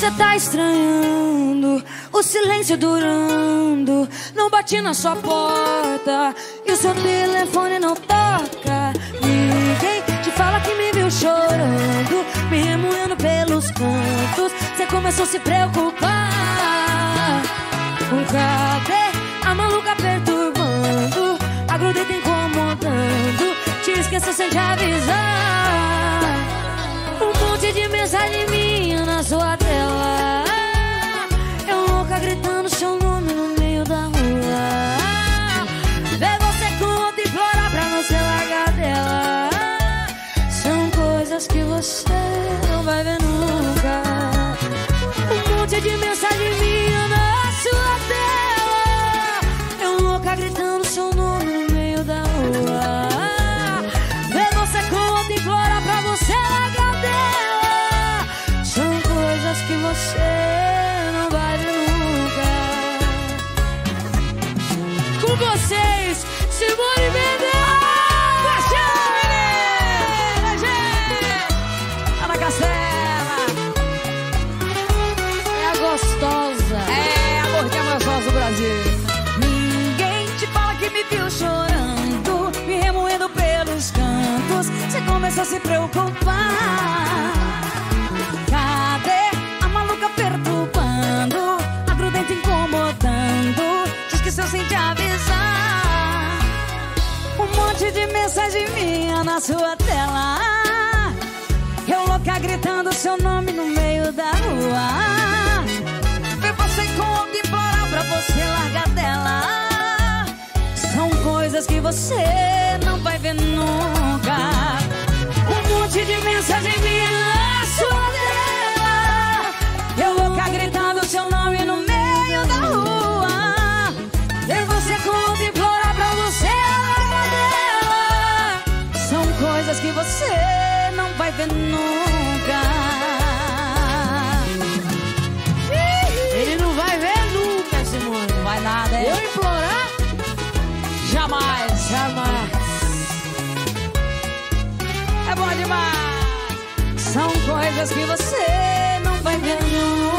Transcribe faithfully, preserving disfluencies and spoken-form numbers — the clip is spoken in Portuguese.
você tá estranhando, o silêncio durando. Não bati na sua porta e o seu telefone não toca. Ninguém te fala que me viu chorando, me remoendo pelos cantos. Você começou a se preocupar. Cadê a maluca perturbando, a grudenta incomodando? Te esqueceu sem te avisar. Um monte de mensagem minha na sua tela. Eu louca gritando seu nome no meio da rua. Ver você com outra implorar pra não ser largar dela. São coisas que você não vai ver nunca. Um monte de mensagem minha na sua tela. Eu louca gritando seu nome no meio da rua. Ver você com outra implorar pra você largar dela. São coisas que você não vai ver nunca. Com vocês, Simone Mendes! Paixão, menina, gente! Ana Castela! É a gostosa. É a gordinha mais gostosa do Brasil. Ninguém te fala que me viu chorando, me remoendo pelos cantos. Você começou a se preocupar. Cadê a maluca perturbando, a grudenta incomodando? Te esqueceu sem te avisar. Um monte de mensagem minha na sua tela. Eu louca gritando seu nome no meio da rua. Ver você com outra implorar pra você largar dela. São coisas que você não vai ver nunca. Um monte de mensagem minha na sua tela. Eu louca gritando seu nome no meio da rua. Ver você com outra implorar pra você largar dela. São coisas que você não vai ver nunca. Ele não vai ver nunca, Simone. Não vai nada, é? Eu implorar? Jamais, jamais. É bom demais. São coisas que você não vai ver nunca.